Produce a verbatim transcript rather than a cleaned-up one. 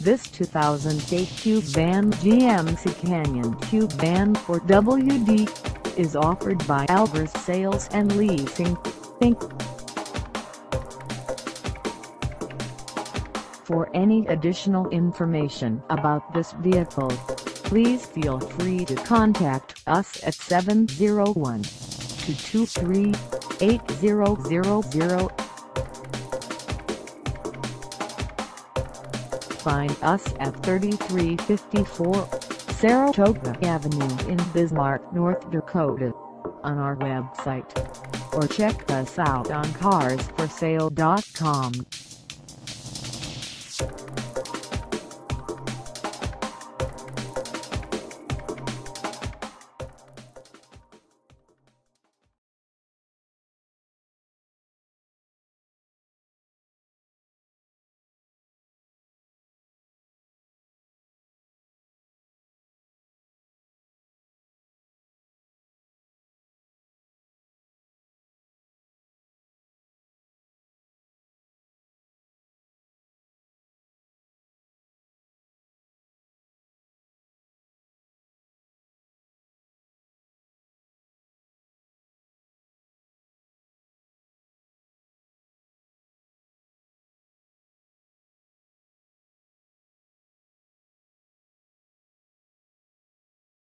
This two thousand eight Cube Van G M C Canyon Cube Van for W D is offered by Alvarez Sales and Leasing, Incorporated. For any additional information about this vehicle, please feel free to contact us at seven zero one, two two three, eight zero zero zero. Find us at thirty-three fifty-four Saratoga Avenue in Bismarck, North Dakota, on our website, or check us out on cars for sale dot com.